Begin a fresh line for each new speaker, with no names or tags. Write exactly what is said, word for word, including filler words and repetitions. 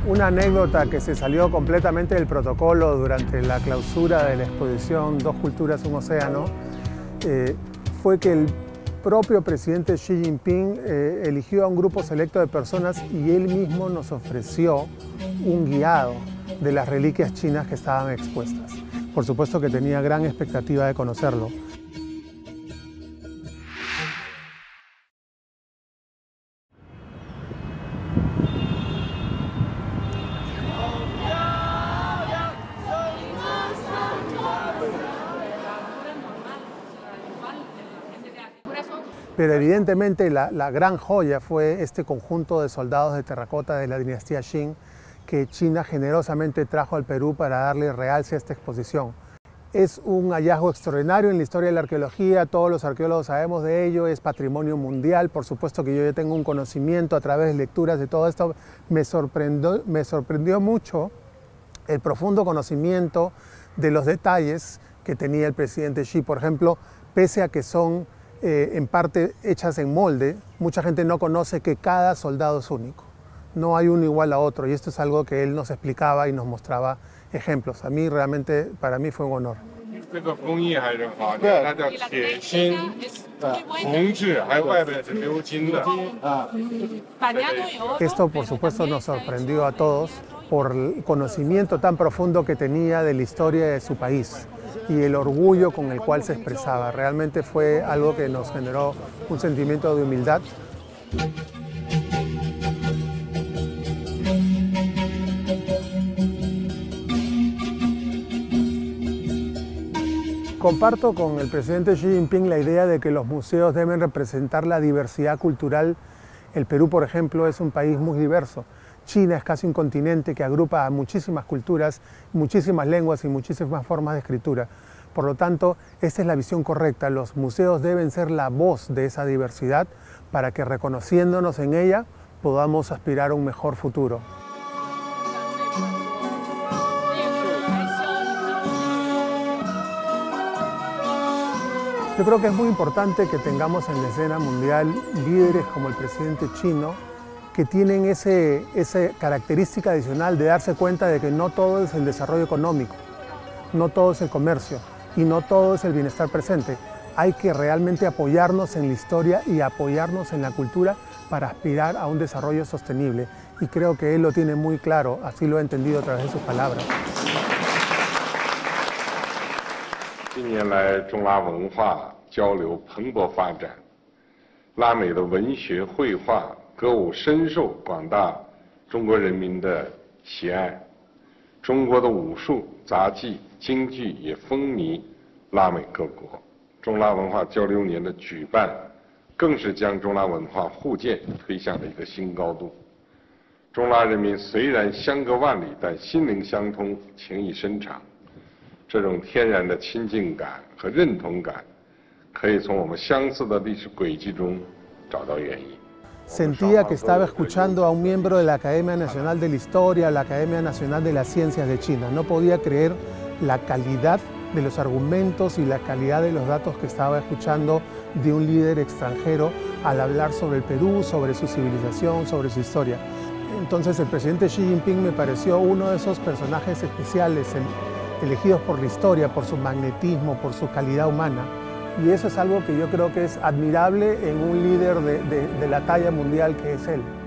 Una anécdota que se salió completamente del protocolo durante la clausura de la exposición Dos Culturas, un Océano, eh, fue que el propio presidente Xi Jinping eh, eligió a un grupo selecto de personas y él mismo nos ofreció un guiado de las reliquias chinas que estaban expuestas. Por supuesto que tenía gran expectativa de conocerlo. Pero evidentemente la, la gran joya fue este conjunto de soldados de terracota de la dinastía Qing que China generosamente trajo al Perú para darle realce a esta exposición. Es un hallazgo extraordinario en la historia de la arqueología, todos los arqueólogos sabemos de ello, es patrimonio mundial, por supuesto que yo ya tengo un conocimiento a través de lecturas de todo esto. Me sorprendió, me sorprendió mucho el profundo conocimiento de los detalles que tenía el presidente Xi. Por ejemplo, pese a que son Eh, en parte hechas en molde, mucha gente no conoce que cada soldado es único. No hay uno igual a otro y esto es algo que él nos explicaba y nos mostraba ejemplos. A mí realmente, para mí fue un honor. Esto por supuesto nos sorprendió a todos por el conocimiento tan profundo que tenía de la historia de su país y el orgullo con el cual se expresaba. Realmente fue algo que nos generó un sentimiento de humildad. Comparto con el presidente Xi Jinping la idea de que los museos deben representar la diversidad cultural. El Perú, por ejemplo, es un país muy diverso. China es casi un continente que agrupa a muchísimas culturas, muchísimas lenguas y muchísimas formas de escritura. Por lo tanto, esta es la visión correcta. Los museos deben ser la voz de esa diversidad para que, reconociéndonos en ella, podamos aspirar a un mejor futuro. Yo creo que es muy importante que tengamos en la escena mundial líderes como el presidente chino, que tienen ese, esa característica adicional de darse cuenta de que no todo es el desarrollo económico, no todo es el comercio y no todo es el bienestar presente. Hay que realmente apoyarnos en la historia y apoyarnos en la cultura para aspirar a un desarrollo sostenible. Y creo que él lo tiene muy claro, así lo he entendido a través de sus palabras.
近年来，中拉文化交流蓬勃发展，拉美的文学、绘画、歌舞深受广大中国人民的喜爱，中国的武术、杂技、京剧也风靡拉美各国。中拉文化交流年的举办，更是将中拉文化互鉴推向了一个新高度。中拉人民虽然相隔万里，但心灵相通，情谊深长。 这种天然的亲近感和认同感，可以从我们相似的历史轨迹中找到原因。
Sentía que estaba escuchando a un miembro de la Academia Nacional de la Historia, la Academia Nacional de las Ciencias de China. No podía creer la calidad de los argumentos y la calidad de los datos que estaba escuchando de un líder extranjero al hablar sobre el Perú, sobre su civilización, sobre su historia. Entonces el presidente Xi Jinping me pareció uno de esos personajes especiales, el, elegidos por la historia, por su magnetismo, por su calidad humana. Y eso es algo que yo creo que es admirable en un líder de, de, de la talla mundial que es él.